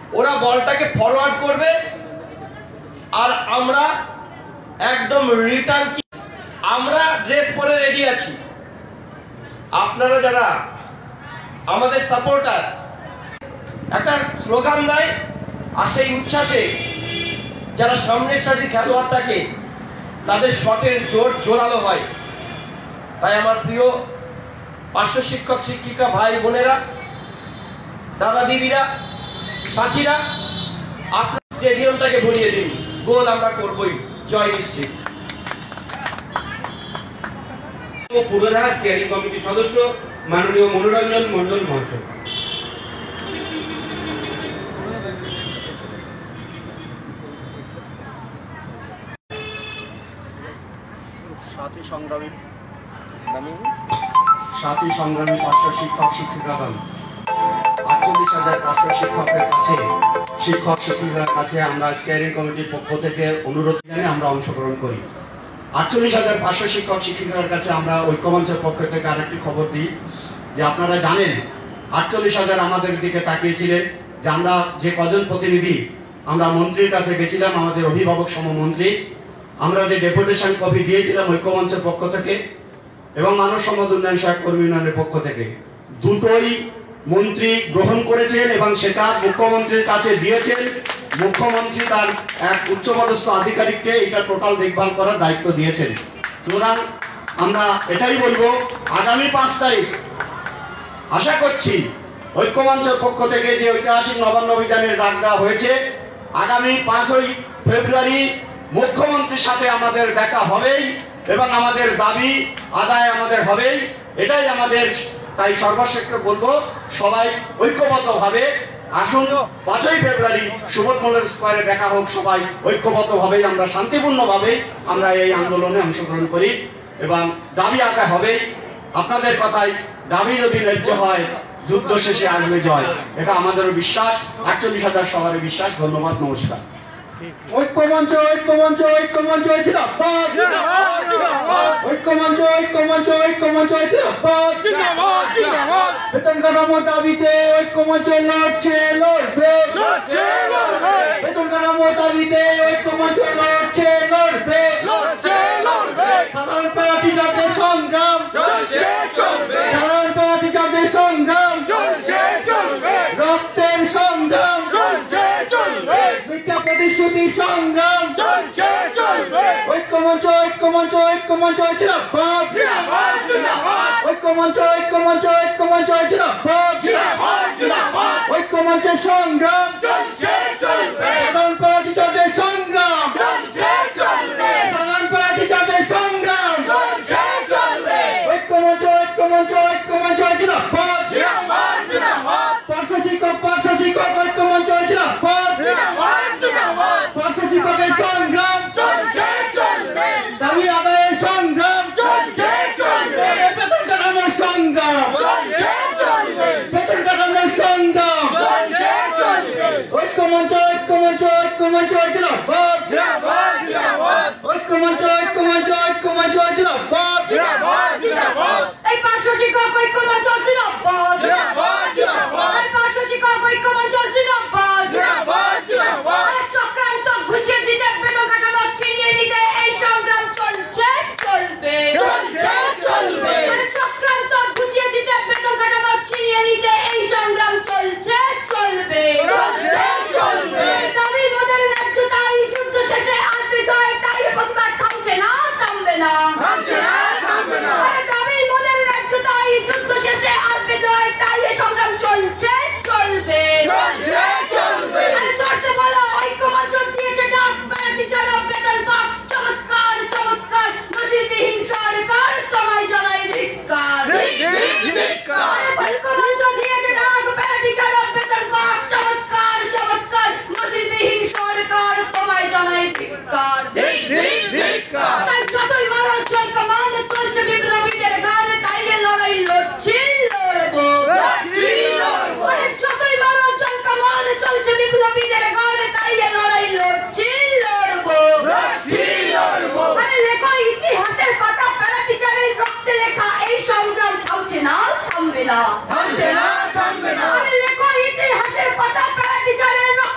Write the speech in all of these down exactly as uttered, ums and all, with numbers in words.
ওরা বলটাকে ফরওয়ার্ড করবে আর আমরা একদম রিটার্ন। আমরা ড্রেস পরে রেডি আছি, আপনারা যারা আমাদের সাপোর্টার একটা স্লোগান দেয় আর সেই উচ্ছ্বাসে যারা সামনের সারির খেলোয়াড় থাকে তাদের শটের জোর জোরালো হয়। তাই আমার প্রিয় পার্শ্ব শিক্ষক শিক্ষিকা ভাই বোনেরা, দাদা দিদিরা, সাথীরা, আপনার স্টেডিয়ামটাকে ভরিয়ে দিন। গোল আমরা করবই, জয় নিশ্চিত। পূর্বধারা স্টিয়ারিং কমিটির সদস্য মাননীয় মনোরঞ্জন মন্ডল মহাশয়। সাথী সংগ্রামী সাথী সংগ্রামী পার্শ্ব শিক্ষক শিক্ষিকাগণ, আটচল্লিশ হাজার পার্শ্ব শিক্ষকের কাছে শিক্ষক শিক্ষিকার কাছে আমরা স্টিয়ারিং কমিটির পক্ষ থেকে অনুরোধ জানিয়ে আমরা অংশগ্রহণ করি। আটচল্লিশ হাজার পার্শ্ব শিক্ষক শিক্ষিকার কাছে আমরা ঐক্যমঞ্চের পক্ষ থেকে আরেকটি খবর দিই যে আপনারা জানেন আটচল্লিশ হাজার আমাদের দিকে তাকিয়েছিলেন যে আমরা যে কজন প্রতিনিধি আমরা মন্ত্রীর কাছে গেছিলাম, আমাদের অভিভাবক সমমন্ত্রী, আমরা যে ডেপুটেশন কপি দিয়েছিলাম ঐক্যমঞ্চের পক্ষ থেকে এবং মানব সম্পদ উন্নয়ন সহায়ক কর্মী ইউনিয়নের পক্ষ থেকে, দুটোই মন্ত্রী গ্রহণ করেছেন এবং সেটা মুখ্যমন্ত্রীর কাছে দিয়েছেন। মুখ্যমন্ত্রী তার এক উচ্চপদস্থ আধিকারিককে এটা টোটাল দেখভাল করার দায়িত্ব দিয়েছেন। সুতরাং আমরা এটাই বলবো, আগামী পাঁচ তারিখ আশা করছি ঐক্যমঞ্চের পক্ষ থেকে যে ঐতিহাসিক নবান্ন অভিযানের ডাক দেওয়া হয়েছে, আগামী পাঁচই ফেব্রুয়ারি মুখ্যমন্ত্রীর সাথে আমাদের দেখা হবেই এবং আমাদের দাবি আদায় আমাদের হবেই, এটাই আমাদের। তাই সর্বশেষে বলবো সবাই ঐক্যবদ্ধভাবে আসুন, পাঁচই ফেব্রুয়ারি সুবোধ মন্ডল স্কোয়ারে দেখা হোক, সবাই ঐক্যবদ্ধভাবেই আমরা শান্তিপূর্ণভাবেই আমরা এই আন্দোলনে অংশগ্রহণ করি এবং দাবি আদায় হবেই। আপনাদের কথাই দাবি যদি ন্যায্য হয় যুদ্ধ শেষে আসবে জয়, এটা আমাদেরও বিশ্বাস, আটচল্লিশ হাজার সবারই বিশ্বাস। ধন্যবাদ, নমস্কার। ঐক্যমঞ্চ ঐক্যমঞ্চ ঐক্যমঞ্চ জিন্দাবাদ, ঐক্যমঞ্চ ঐক্যমঞ্চ ঐক্যমঞ্চ জিন্দাবাদ, বেতন কাঠামো দাবিতে ঐক্যমঞ্চ লড়ছে লড়বে, বেতন কাঠামো দাবিতে ঐক্যমঞ্চ লড়ছে লড়বে, সাধারণ পার্টি যাদের সংগ্রাম সাধারণ পার্টি যাদের সংগ্রাম রক্তের সংগ্রাম মিথ্যা প্রতিশ্রুতি সংগ্রাম ঐক্যমঞ্চ ঐক্যমঞ্চ ঐক্যমঞ্চ জিন্দাবাদ, ঐক্যমঞ্চ ঐক্যমঞ্চ ঐক্যমঞ্চ জিন্দাবাদ, ঐক্যমঞ্চের সংগ্রাম সাধারণ পার্টি যাদের সংগ্রাম সাধারণ পার্টি যাদের সংগ্রাম ঐক্যমঞ্চ ঐক্যমঞ্চ ঐক্যমঞ্চ জিন্দাবাদ, পার্শ্ব শিক্ষক পার্শ্ব শিক্ষক ঐক্যমঞ্চ জিন্দাবাদ, পার্শ্ব শিক্ষকের সংগ্রাম দাবি আদায়ের সংগ্রাম বেতন কাঠামোর সংগ্রাম বেতন কাঠামোর সংগ্রাম ঐক্যমঞ্চ ঐক্যমঞ্চ ঐক্যমঞ্চ জিন্দাবাদ, ঐক্যমঞ্চ ঐক্যমঞ্চ ঐক্যমঞ্চ জিন্দাবাদ, এই পার্শ্ব শিক্ষক ঐক্যমঞ্চ জিন্দাবাদ, এই পার্শ্ব শিক্ষক ঐক্যমঞ্চ জিন্দাবাদ, চক্রান্ত ঘুচিয়ে দিতে বেতন কাঠামো ছিনিয়ে নিতে এই সংগ্রাম চলছে চলবে, চক্রান্ত ঘুচিয়ে দিতে বেতন কাঠামো ছিনিয়ে নিতে এই সংগ্রাম চলছে চলবে, দাবি বদল ন্যায্য তাই যুদ্ধ শেষে আসবে জয়, তাই প্রতিবাদ থামছে না থামবে না, দাবি বদল ন্যায্য তাই যুদ্ধ শেষে আসবে জয়, তাই এই সংগ্রাম চলছে চলবে, চলছে বলো ঐক্যমঞ্চ দিয়েছে ডাক, ব্যারাটি যারা বেতন পাক, চমৎকার চমৎকার নজিরবিহীন সরকার, তোমায় জানাই ধিক্কার, ঐক্যমঞ্চ দিয়েছে ডাক, ব্যারাটি যারা বেতন পাক, চমৎকার চমৎকার নজিরবিহীন সরকার, তোমায় জানাই ধিক্কার, তাই যতই মারো চল কমান চলছে বিপ্লবীদের গান, তাই এ লড়াই লড়ছি লড়বো, যতই মারো চল কমান চলছে বিপ্লবীদের গান, তাই এ লড়াই লড়ছি লড়বো, আরে লেখো ইতিহাসের পাতা, প্যারা টিচারের রক্তে লেখা এই সংগ্রাম থামছে না থামবে না, আরে লেখো ইতিহাসের পাতা, প্যারা টিচারের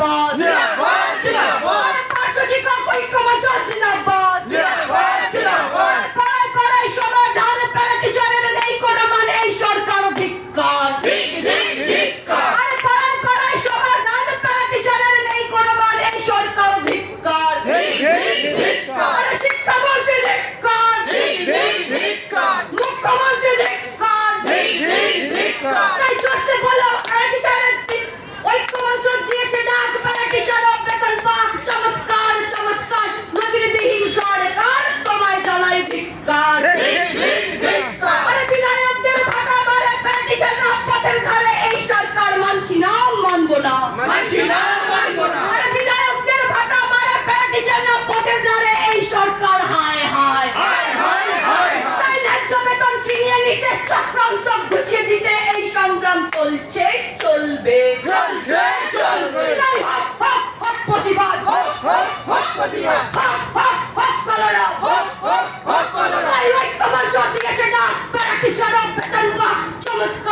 জিন্দাবাদ জিন্দাবাদ জিন্দাবাদ পার্শ্ব শিক্ষক ঐক্য মঞ্চ জিন্দাবাদ জিন্দাবাদ জিন্দাবাদ পাড়ায় পাড়ায় সমাধান প্যারা টিচারের নেই কোনো মান এই সরকার ধিক্কার ঠিক ঠিক ঠিক আরে পাড়ায় পাড়ায় সমাধান প্যারা টিচারের নেই কোনো মান এই সরকার ধিক্কার ঠিক ঠিক ঠিক আরে শিক্ষামন্ত্রী ধিক্কার ঠিক ঠিক ঠিক মুখ্যমন্ত্রী ধিক্কার ঠিক ঠিক ঠিক তাই জোরসে বলো প্যারা টিচারের ঐক্য মঞ্চ দিয়েছে ডাক প্যারা টিচার বেতন পাক চমৎকার চমৎকার নজিরবিহীন সরকার তোমায় জানাই ধিক্কার ঠিক ঠিক ঠিক আরে বিধায়কদের ভাটা মারে প্যারা টিচাররা পথের ধারে এই সরকার মানছি না মানবো না মানছি না মানবো না আরে বিধায়কদের ভাটা মারে প্যারা টিচাররা পথের ধারে এই সরকার হায় হায় হায় হায় হায় তাই ন্যায্য বেতন ছিনিয়ে নিতে চক্রান্ত গুছিয়ে দিতে এই সংগ্রাম চলছে চলবে চলছে চলবে তাই হক হক হক প্রতিবাদ হক হক হক প্রতিবাদ হক হক হক কলরা হক হক হক কলরা তাই ঐক্য মঞ্চ দিয়েছে না প্যারা টিচার বেতন পাক চমৎকার